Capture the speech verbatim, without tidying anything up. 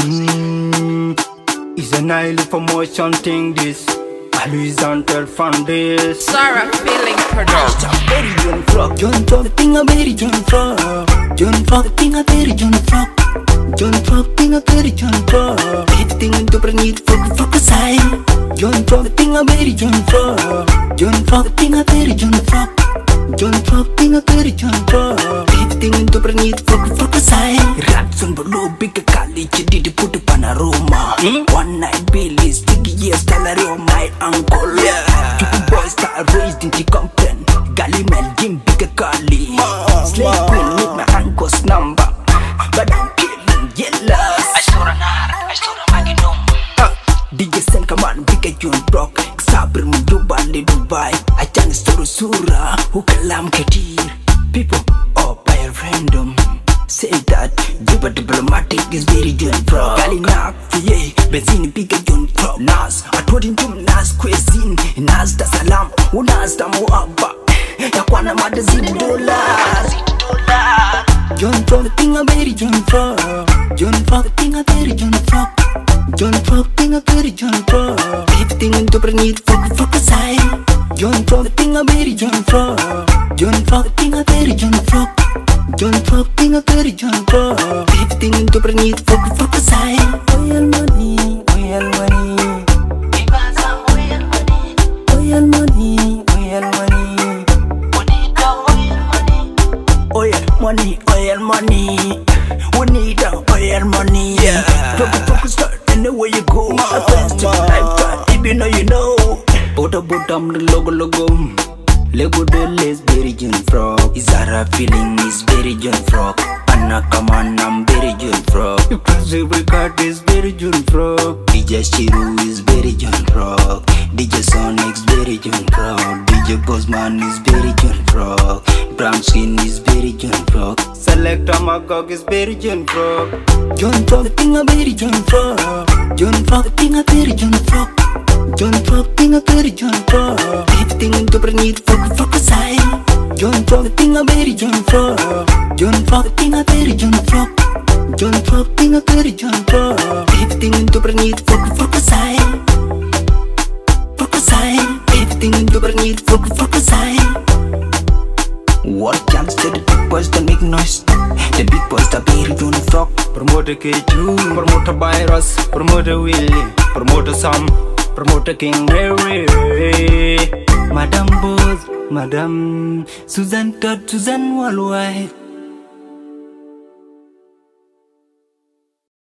Mm, it's a nightly promotion thing this. Always until from this. Sarah Feeling Production. Very John Frog. John Frog, the thing a very John Frog. John Frog, the thing a very John Frog. John Frog, thing a very John Frog. Hit the thing into the need for the side. John Frog, the thing a very John Frog. John Frog, the thing a very John Frog. John Frog, thing a very John Frog. Hit the thing into the need for the side. Rats on below big college did you put up an aroma. One night Billy's sticky years salary on my uncle. Yeah. Two boys that raised in the complaint. Gally man, Jim big a collie. Slave queen with my uncle's number. But I'm killing yellows. I saw an art, I saw a magnum. D J Sen come on, big a John Brock. Sabr mu Dubai, Dubai. I can't store Sura, who kalam katir. People, oh, by a random. Say that Juba diplomatic is very John Frog. Gali nak fiye benzini big John Frog. Nas atwadi ntum Nas cuisine. Nas da salam u Nas da muabba. Ya kwana madazini dollars. John Frog the thing a very John Frog. John Frog the thing a very John Frog. John Frog thing a very John Frog. Everything into the need for for side. John Frog the thing a very John Frog. John Frog the thing a very John Frog. John Frog thing a very John Frog. Everything into the need for for side. Oil money, oil money. Give us some oil money. Oil money, oil money. We need the oil money. Oil money, oil money. We need the oil money. Yeah. Focus, focus, start anywhere you go. A best lifetime, if you know you know. Buddha, Buddha, the logo, logo. Lego is very John Frog. Zara Feeling is very John Frog. Anna come on, I'm very John Frog. Classic record is very John Frog. D J Shiru is very John Frog. D J Sonic is very John Frog. D J Bosman is very John Frog. Brown Skin is very John Frog. Selector Magog is very John Frog. John Frog the thing a very John Frog. John Frog the thing a very John Frog. John Frog thing a very John Frog. Everything into the need for for side. John Frog the thing a very John Frog. John Frog the thing a very John Frog. John Frog thing a very John Frog. Everything into the need for for side. For side. Everything into the need for for side. What chance did the big boys that make noise? The big boys that very John Frog. Promoter K two, promoter Virus, promoter Willie, promoter Sam. Promoter King Mary, Madam Boss, Madam Susan Todd, Susan Walway.